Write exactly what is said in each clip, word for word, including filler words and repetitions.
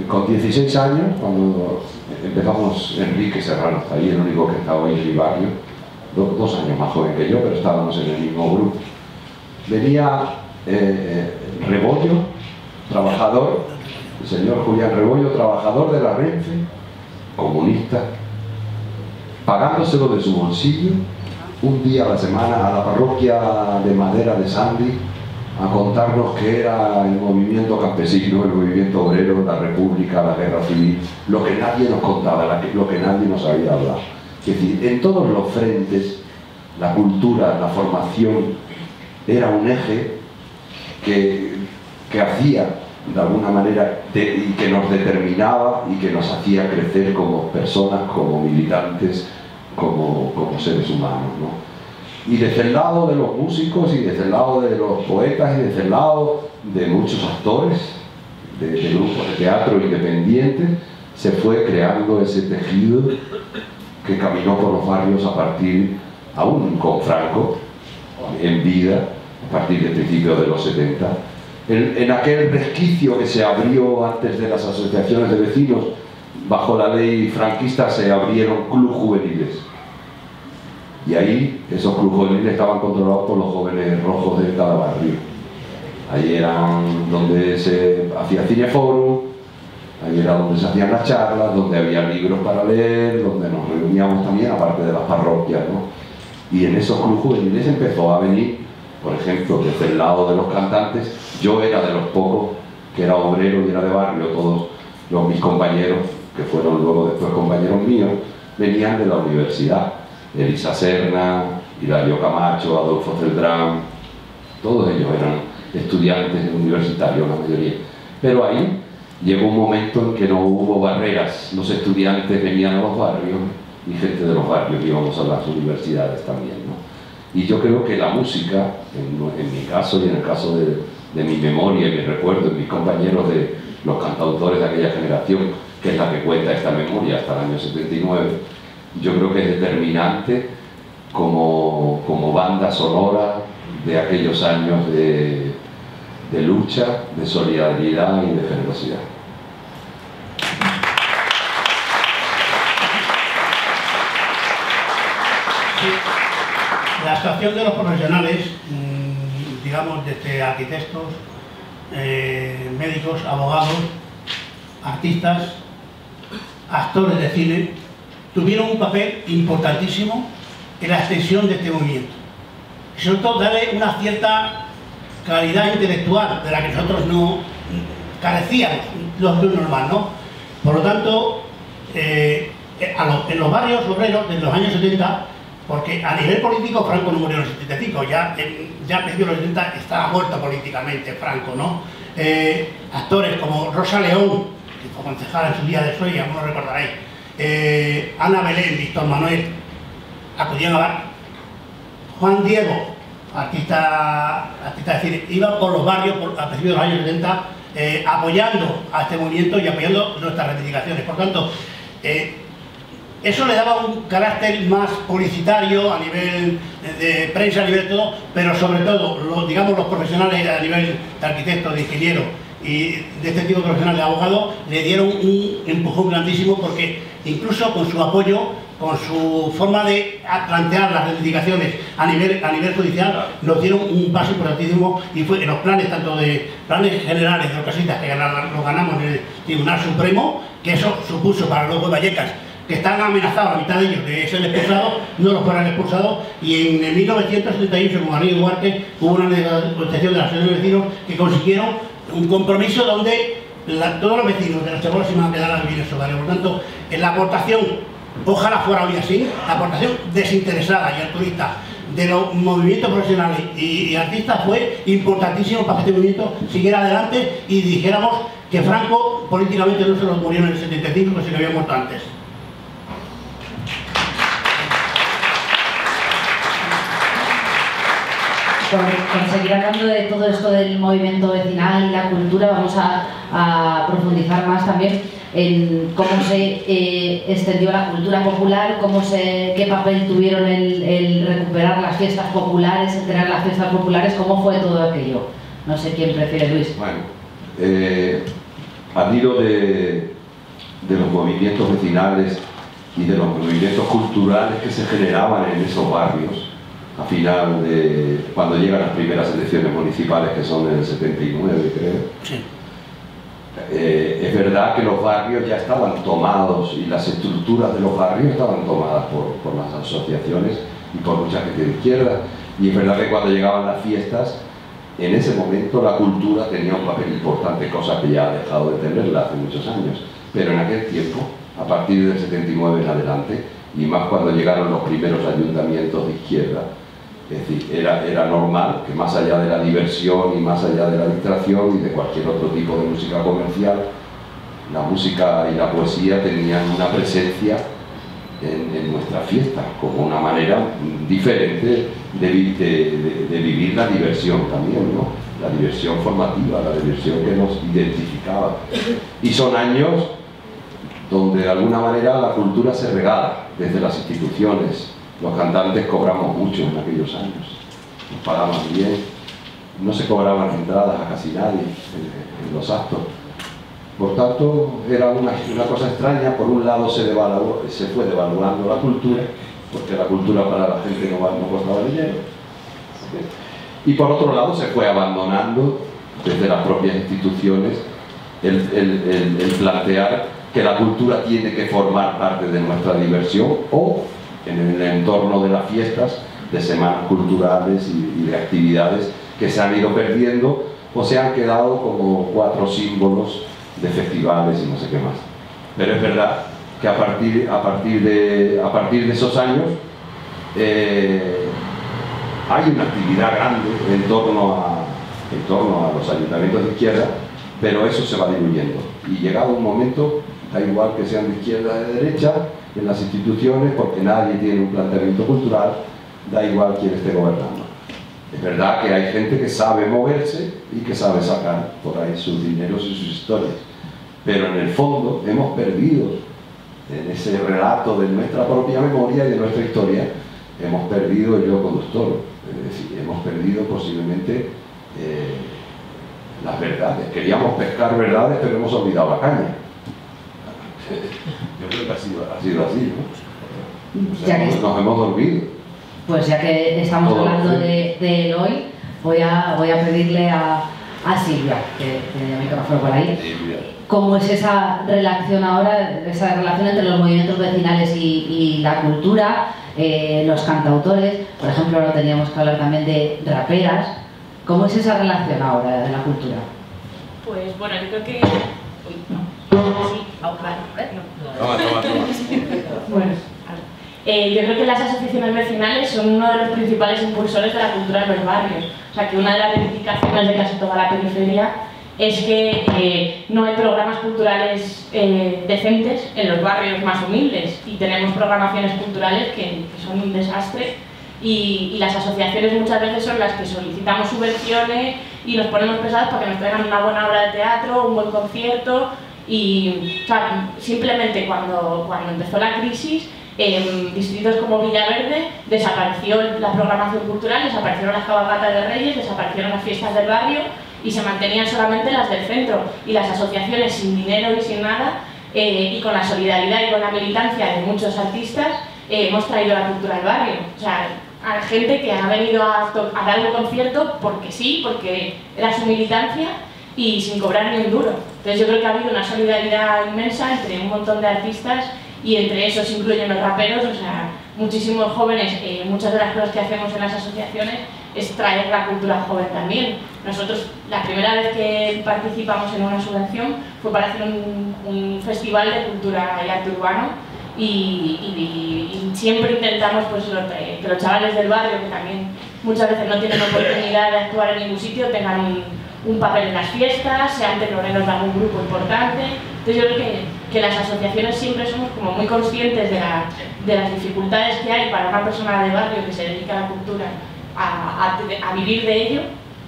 con dieciséis años, cuando empezamos, Enrique Serrano está ahí, el único que estaba ahí en mi barrio, do, dos años más joven que yo, pero estábamos en el mismo grupo. Venía eh, Rebollo, trabajador, el señor Julián Rebollo, trabajador de la Renfe, comunista, pagándoselo de su bolsillo, un día a la semana a la parroquia de Madera de Sandy, a contarnos que era el movimiento campesino, el movimiento obrero, la república, la guerra civil, lo que nadie nos contaba, lo que nadie nos había hablado. Es decir, en todos los frentes, la cultura, la formación, era un eje que, que hacía, de alguna manera, de, y que nos determinaba y que nos hacía crecer como personas, como militantes, como, como seres humanos, ¿no? Y desde el lado de los músicos y desde el lado de los poetas y desde el lado de muchos actores, de, de grupos de teatro independientes, se fue creando ese tejido que caminó por los barrios a partir, aún con Franco, en vida, a partir del principio de los setenta. En, en aquel resquicio que se abrió antes de las asociaciones de vecinos, bajo la ley franquista se abrieron clubes juveniles. Y ahí esos clubes juveniles estaban controlados por los jóvenes rojos de cada barrio. Ahí eran donde se hacía cineforum, ahí era donde se hacían las charlas, donde había libros para leer, donde nos reuníamos también, aparte de las parroquias, ¿no? Y en esos clubes juveniles empezó a venir, por ejemplo, desde el lado de los cantantes. Yo era de los pocos que era obrero y era de barrio. Todos los, mis compañeros, que fueron luego después compañeros míos, venían de la universidad. Elisa Serna, Hilario Camacho, Adolfo Celdrán, todos ellos eran estudiantes universitarios, la mayoría. Pero ahí llegó un momento en que no hubo barreras. Los estudiantes venían a los barrios y gente de los barrios íbamos a las universidades también, ¿no? Y yo creo que la música, en, en mi caso y en el caso de, de mi memoria y mi recuerdo, de mis compañeros, de los cantautores de aquella generación, que es la que cuenta esta memoria hasta el año setenta y nueve, yo creo que es determinante como, como banda sonora de aquellos años de, de lucha, de solidaridad y de generosidad. Sí. La actuación de los profesionales, digamos, desde arquitectos, eh, médicos, abogados, artistas, actores de cine, tuvieron un papel importantísimo en la extensión de este movimiento. Y sobre todo darle una cierta calidad intelectual de la que nosotros no carecíamos, lo normal, ¿no? Por lo tanto, eh, a los, en los barrios obreros de los años setenta, porque a nivel político Franco no murió en el setenta y cinco, ya, en, ya a principios de los setenta estaba muerto políticamente Franco, ¿no? Eh, actores como Rosa León, que fue concejala en su día de Soria, no lo recordaréis, Eh, Ana Belén, Víctor Manuel, acudían a bar. Juan Diego, artista, artista de cine, iba por los barrios por, a principios de los años setenta eh, apoyando a este movimiento y apoyando nuestras reivindicaciones. Por tanto, eh, eso le daba un carácter más publicitario a nivel de prensa, a nivel de todo, pero sobre todo, los, digamos, los profesionales a nivel de arquitectos, de ingenieros y de este tipo de profesionales de abogados le dieron un empujón grandísimo, porque incluso con su apoyo, con su forma de plantear las reivindicaciones a nivel, a nivel judicial, nos dieron un paso importantísimo, y fue en los planes, tanto de planes generales de Ocasitas, que lo ganamos en el Tribunal Supremo, que eso supuso para los Vallecas, que están amenazados, la mitad de ellos, de ser expulsados, no los fueran expulsados, y en mil novecientos setenta y ocho, con Manuel Duarte, hubo una negociación de la Asociación de Vecinos que consiguieron un compromiso donde la, todos los vecinos de nuestra pueblo se iban a quedar a vivir en su barrio. Por tanto, en la aportación, ojalá fuera hoy así, la aportación desinteresada y altruista de los movimientos profesionales y, y artistas fue importantísimo para que este movimiento siguiera adelante y dijéramos que Franco políticamente no se lo murió en el setenta y cinco, que se le había muerto antes. Por, por seguir hablando de todo esto del movimiento vecinal y la cultura, vamos a, a profundizar más también en cómo se eh, extendió la cultura popular, cómo se, qué papel tuvieron el, el recuperar las fiestas populares, el tener las fiestas populares, cómo fue todo aquello. No sé quién prefiere, Luis. Bueno, eh, al hilo de, de los movimientos vecinales y de los movimientos culturales que se generaban en esos barrios, a final de cuando llegan las primeras elecciones municipales, que son en el setenta y nueve, creo. Sí. Eh, es verdad que los barrios ya estaban tomados y las estructuras de los barrios estaban tomadas por, por las asociaciones y por mucha gente de izquierda, y es verdad que cuando llegaban las fiestas, en ese momento la cultura tenía un papel importante, cosa que ya ha dejado de tenerla hace muchos años, pero en aquel tiempo, a partir del setenta y nueve en adelante, y más cuando llegaron los primeros ayuntamientos de izquierda, es decir, era, era normal que más allá de la diversión y más allá de la distracción y de cualquier otro tipo de música comercial, la música y la poesía tenían una presencia en, en nuestras fiestas, como una manera diferente de, de, de, de vivir la diversión también, ¿no? La diversión formativa, la diversión que nos identificaba. Y son años donde de alguna manera la cultura se regala desde las instituciones. Los cantantes cobramos mucho en aquellos años, nos pagaban bien, no se cobraban entradas a casi nadie en, en los actos. Por tanto, era una, una cosa extraña. Por un lado se, devaluó, se fue devaluando la cultura, porque la cultura para la gente no, no costaba dinero. Y por otro lado se fue abandonando desde las propias instituciones el, el, el, el plantear que la cultura tiene que formar parte de nuestra diversión o en el entorno de las fiestas, de semanas culturales y, y de actividades que se han ido perdiendo o se han quedado como cuatro símbolos de festivales y no sé qué más. Pero es verdad que a partir, a partir, de, a partir de esos años eh, hay una actividad grande en torno, a, en torno a los ayuntamientos de izquierda, pero eso se va diluyendo. Y llegado un momento, da igual que sean de izquierda o de derecha, en las instituciones, porque nadie tiene un planteamiento cultural, da igual quién esté gobernando. Es verdad que hay gente que sabe moverse y que sabe sacar por ahí sus dineros y sus historias, pero en el fondo hemos perdido, en ese relato de nuestra propia memoria y de nuestra historia, hemos perdido el yo conductor, es decir, hemos perdido posiblemente eh, las verdades. Queríamos pescar verdades, pero hemos olvidado la caña. Yo creo que ha sido, ha sido así, ¿no? O sea, nos, nos hemos dormido. Pues ya que estamos Todo hablando de, de él hoy, voy a, voy a pedirle a, a Silvia, que tiene el micrófono por ahí, Silvia. ¿Cómo es esa relación ahora, esa relación entre los movimientos vecinales y, y la cultura, eh, los cantautores? Por ejemplo, ahora teníamos que hablar también de raperas. ¿Cómo es esa relación ahora de la cultura? Pues bueno, yo creo que... Uy, no. Sí, toma, toma, toma. Bueno, eh, yo creo que las asociaciones vecinales son uno de los principales impulsores de la cultura de los barrios. O sea, que una de las reivindicaciones de casi toda la periferia es que eh, no hay programas culturales eh, decentes en los barrios más humildes, y tenemos programaciones culturales que, que son un desastre, y, y las asociaciones muchas veces son las que solicitamos subvenciones y nos ponemos pesados para que nos traigan una buena obra de teatro, un buen concierto. Y o sea, simplemente cuando, cuando empezó la crisis, en distritos como Villaverde desapareció la programación cultural, desaparecieron las cabalgatas de Reyes, desaparecieron las fiestas del barrio y se mantenían solamente las del centro, y las asociaciones sin dinero y sin nada, eh, y con la solidaridad y con la militancia de muchos artistas, eh, hemos traído la cultura al barrio. O sea, a gente que ha venido a, a dar un concierto porque sí, porque era su militancia, y sin cobrar ni un duro. Entonces yo creo que ha habido una solidaridad inmensa entre un montón de artistas, y entre esos incluyen los raperos. O sea, muchísimos jóvenes, eh, muchas de las cosas que hacemos en las asociaciones es traer la cultura joven también. Nosotros, la primera vez que participamos en una subvención fue para hacer un, un festival de cultura y arte urbano, y, y, y siempre intentamos pues, que los chavales del barrio, que también muchas veces no tienen oportunidad de actuar en ningún sitio, tengan un, un papel en las fiestas, sean teloneros de algún grupo importante. Entonces yo creo que, que las asociaciones siempre somos como muy conscientes de, la, de las dificultades que hay para una persona de barrio que se dedica a la cultura a, a, a vivir de ello,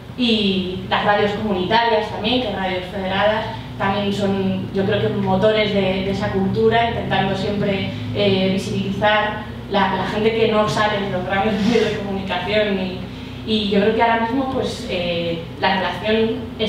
y las radios comunitarias también, que radios federadas también son, yo creo que motores de, de esa cultura, intentando siempre eh, visibilizar la, la gente que no sale en los grandes medios de comunicación. Y, y yo creo que ahora mismo pues, eh, la relación es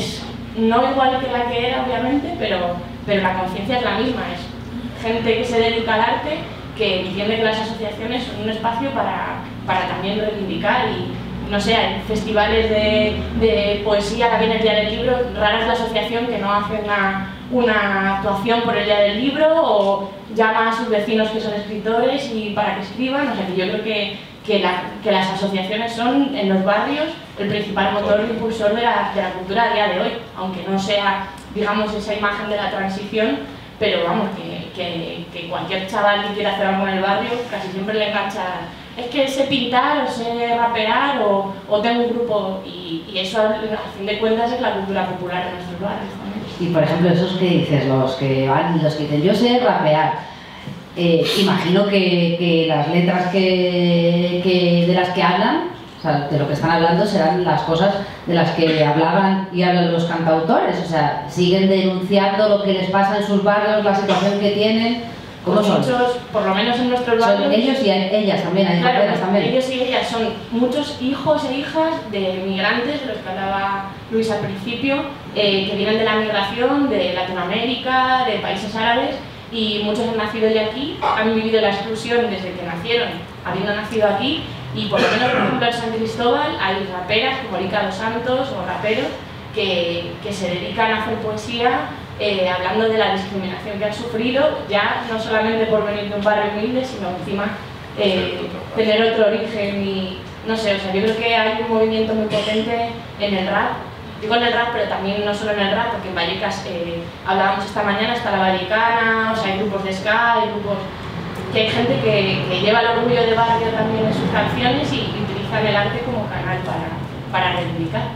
no igual que la que era, obviamente, pero, pero la conciencia es la misma. Es gente que se dedica al arte, que entiende que las asociaciones son un espacio para, para también reivindicar y, no sé, hay festivales de, de poesía, también el Día del Libro, rara es la asociación que no hace una, una actuación por el Día del Libro o llama a sus vecinos que son escritores y para que escriban. O sea, que yo creo que, que, la, que las asociaciones son en los barrios el principal motor impulsor de la, de la cultura a día de hoy, aunque no sea, digamos, esa imagen de la transición, pero vamos, que, que, que cualquier chaval que quiera hacer algo en el barrio casi siempre le engancha, es que sé pintar o sé rapear o, o tengo un grupo, y, y eso al fin de cuentas es la cultura popular de nuestros barrios también. Y por ejemplo, esos que dices, los que van, los que dicen yo sé rapear, eh, imagino que, que las letras que, que, de las que hablan, o sea, de lo que están hablando serán las cosas de las que hablaban y hablan los cantautores, o sea, siguen denunciando lo que les pasa en sus barrios, la situación que tienen. ¿Cómo son? Muchos, por lo menos en nuestros barrios. Son ellos y ellas también, hay claro, raperas también. Ellos y ellas son muchos hijos e hijas de migrantes, de los que hablaba Luis al principio, eh, que vienen de la migración, de Latinoamérica, de países árabes, y muchos han nacido ya aquí, han vivido la exclusión desde que nacieron, habiendo nacido aquí. Y por lo menos, por ejemplo, en San Cristóbal hay raperas como Erika dos Santos o raperos que, que se dedican a hacer poesía eh, hablando de la discriminación que han sufrido, ya no solamente por venir de un barrio humilde, sino encima eh, tener otro origen y no sé, o sea, yo creo que hay un movimiento muy potente en el rap, digo en el rap, pero también no solo en el rap, porque en Vallecas, eh, hablábamos esta mañana, está la Vallecana, o sea, hay grupos de ska, hay grupos... que hay gente que, que lleva el orgullo de barrio también en sus canciones y, y utilizan el arte como canal para, para reivindicar.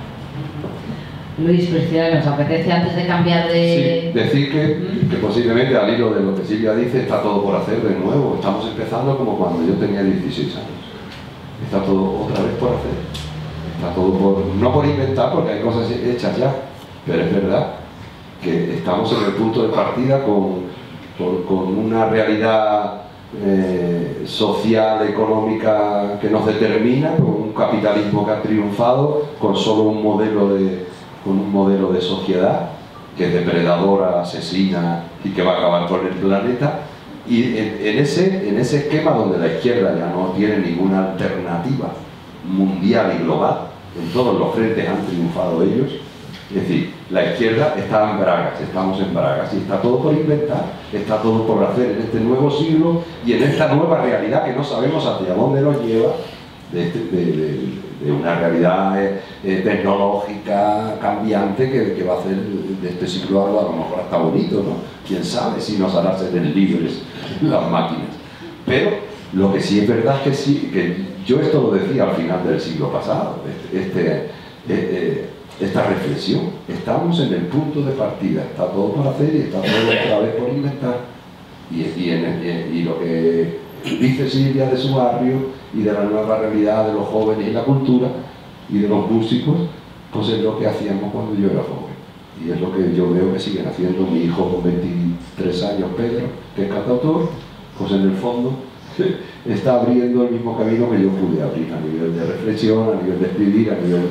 Luis, Priscila, ¿nos apetece antes de cambiar de...? Sí, decir que, que posiblemente al hilo de lo que Silvia dice está todo por hacer de nuevo. Estamos empezando como cuando yo tenía dieciséis años. Está todo otra vez por hacer. Está todo por... no por inventar, porque hay cosas hechas ya, pero es verdad que estamos en el punto de partida con, con, con una realidad Eh, social, económica que nos determina, con un capitalismo que ha triunfado, con solo un modelo de, con un modelo de sociedad que es depredadora, asesina y que va a acabar con el planeta, y en, en, ese, en ese esquema donde la izquierda ya no tiene ninguna alternativa mundial y global, en todos los frentes han triunfado ellos. Es decir, la izquierda está en bragas, estamos en bragas, y está todo por inventar, está todo por hacer en este nuevo siglo y en esta nueva realidad que no sabemos hacia dónde nos lleva, de, este, de, de, de una realidad eh, eh, tecnológica cambiante que, que va a hacer de este siglo algo a lo mejor hasta bonito, ¿no? Quién sabe si nos hará ser libres las máquinas. Pero lo que sí es verdad es que sí, que yo esto lo decía al final del siglo pasado, este... este eh, esta reflexión, estamos en el punto de partida, está todo por hacer y está todo otra vez por inventar, y, y, en, y, y lo que dice Silvia de su barrio y de la nueva realidad de los jóvenes y la cultura y de los músicos, pues es lo que hacíamos cuando yo era joven, y es lo que yo veo que siguen haciendo mi hijo con veintitrés años, Pedro, que es cantautor, pues en el fondo está abriendo el mismo camino que yo pude abrir, a nivel de reflexión, a nivel de escribir, a nivel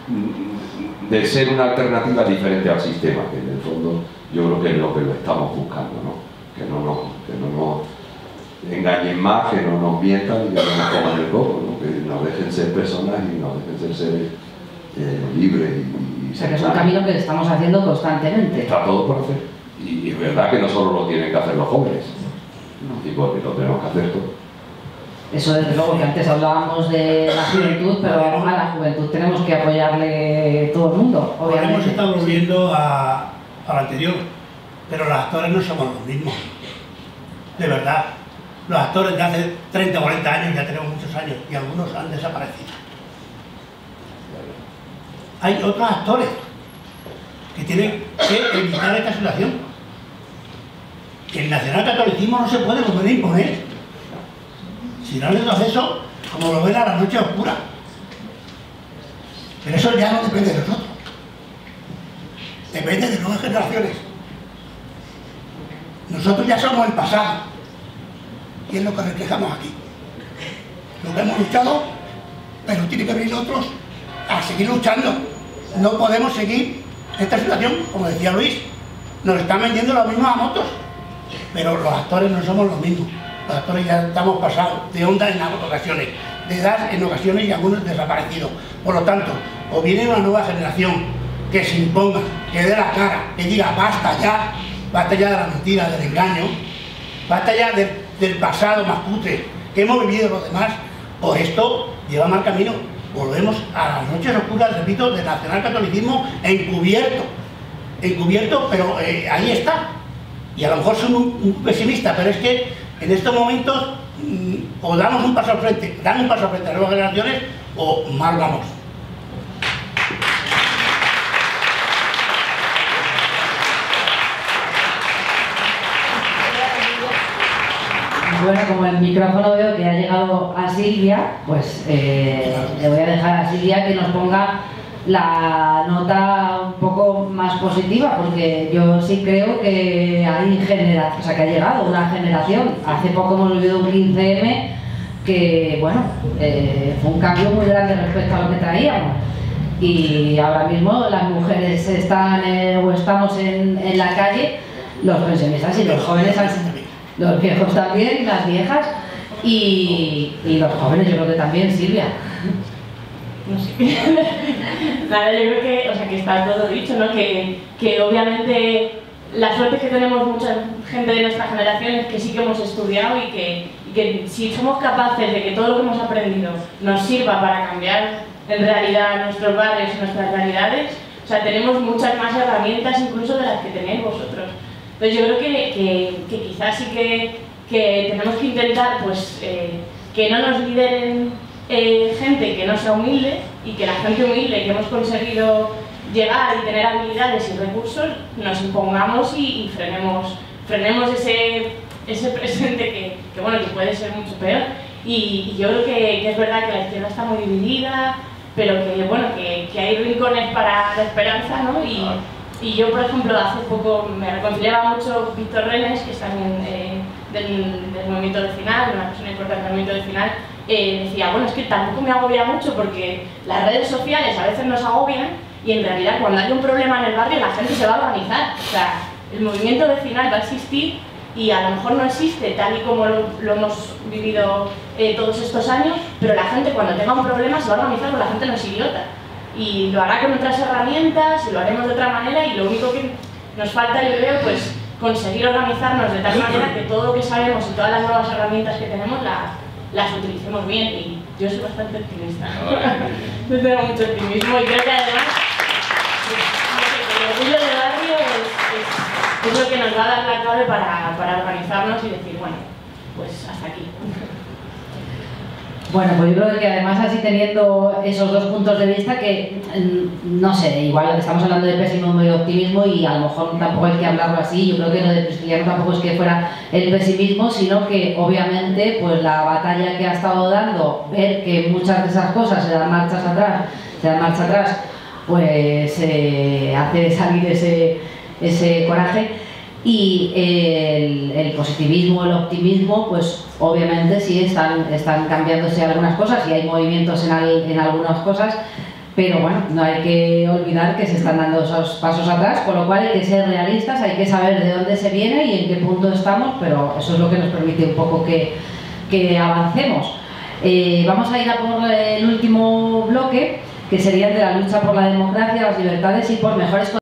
de ser una alternativa diferente al sistema, que en el fondo yo creo que es lo que lo estamos buscando, ¿no? Que no nos, que no nos engañen más, que no nos mientan y que no nos coman el coco, ¿no? Que nos dejen ser personas y nos dejen ser seres eh, libres y, y o sea, que es un camino que estamos haciendo constantemente. Está todo por hacer, y, y es verdad que no solo lo tienen que hacer los jóvenes, no. Y porque lo tenemos que hacer todos. Eso desde luego, que antes hablábamos de la juventud, pero a la juventud tenemos que apoyarle todo el mundo, obviamente. Hemos estado volviendo a, a lo anterior, pero los actores no somos los mismos, de verdad. Los actores de hace treinta o cuarenta años ya tenemos muchos años y algunos han desaparecido. Hay otros actores que tienen que evitar esta situación. El nacionalcatolicismo no se puede volver a imponer. Si no les hace eso, como lo ven a la noche oscura. Pero eso ya no depende de nosotros. Depende de nuevas generaciones. Nosotros ya somos el pasado. Y es lo que reflejamos aquí. Lo que hemos luchado, pero tiene que venir otros a seguir luchando. No podemos seguir Esta situación, como decía Luis, nos están vendiendo los mismos a motos, pero los actores no somos los mismos. Los actores ya estamos pasados de onda en algunas ocasiones, de edad en ocasiones y algunos desaparecidos. Por lo tanto, o viene una nueva generación que se imponga, que dé la cara, que diga basta ya, basta ya de la mentira, del engaño, basta ya de, del pasado más cutre que hemos vivido los demás, o esto lleva mal camino. Volvemos a las noches oscuras, repito, del nacionalcatolicismo encubierto, encubierto, pero eh, ahí está. Y a lo mejor soy un, un pesimista, pero es que en estos momentos mmm, o damos un paso al frente, dan un paso al frente a las nuevas generaciones, o mal vamos. Bueno, como el micrófono veo que ha llegado a Silvia, pues eh, le voy a dejar a Silvia que nos ponga la nota un poco más positiva, porque yo sí creo que hay generación, o sea, que ha llegado una generación. Hace poco hemos vivido un quince eme que, bueno, eh, fue un cambio muy grande respecto a lo que traíamos. Y ahora mismo las mujeres están eh, o estamos en, en la calle, los pensionistas y los jóvenes han sido. Los viejos también, las viejas y, y los jóvenes, yo creo que también, Silvia. No sé. Nada, yo creo que, o sea, que está todo dicho, ¿no? Que, que obviamente la suerte que tenemos mucha gente de nuestra generación es que sí que hemos estudiado y que, y que si somos capaces de que todo lo que hemos aprendido nos sirva para cambiar en realidad nuestros barrios y nuestras realidades, o sea, tenemos muchas más herramientas incluso de las que tenéis vosotros. Entonces yo creo que, que, que quizás sí que, que tenemos que intentar pues, eh, que no nos lideren eh, gente que no sea humilde, y que la gente humilde que hemos conseguido llegar y tener habilidades y recursos nos impongamos y, y frenemos, frenemos ese, ese presente que, que, bueno, que puede ser mucho peor. Y, y yo creo que, que es verdad que la izquierda está muy dividida, pero que, bueno, que, que hay rincones para la esperanza, ¿no? Y, Y yo, por ejemplo, hace poco me reconciliaba mucho Víctor Renes, que es también eh, del, del movimiento vecinal, una persona importante del movimiento vecinal, eh, decía, bueno, es que tampoco me agobia mucho porque las redes sociales a veces nos agobian y en realidad cuando hay un problema en el barrio la gente se va a organizar. O sea, el movimiento vecinal va a existir y a lo mejor no existe tal y como lo, lo hemos vivido eh, todos estos años, pero la gente cuando tenga un problema se va a organizar porque la gente no es idiota. Y lo hará con otras herramientas y lo haremos de otra manera, y lo único que nos falta, yo creo, pues conseguir organizarnos de tal manera que todo lo que sabemos y todas las nuevas herramientas que tenemos las, las utilicemos bien. Y yo soy bastante optimista. Yo tengo mucho optimismo y creo que además el orgullo del barrio es, es, es lo que nos va a dar la clave para, para organizarnos y decir, bueno, pues hasta aquí. Bueno, pues yo creo que además así teniendo esos dos puntos de vista que, no sé, igual estamos hablando de pesimismo y optimismo y a lo mejor tampoco hay que hablarlo así. Yo creo que lo de Prisciliano tampoco es que fuera el pesimismo, sino que obviamente pues la batalla que ha estado dando, ver que muchas de esas cosas se dan marchas atrás, se dan marcha atrás, pues eh, hace salir ese, ese coraje. Y el, el positivismo, el optimismo, pues obviamente sí están, están cambiándose algunas cosas y hay movimientos en, al, en algunas cosas, pero bueno, no hay que olvidar que se están dando esos pasos atrás, con lo cual hay que ser realistas, hay que saber de dónde se viene y en qué punto estamos, pero eso es lo que nos permite un poco que, que avancemos. Eh, vamos a ir a por el último bloque, que sería el de la lucha por la democracia, las libertades y por mejores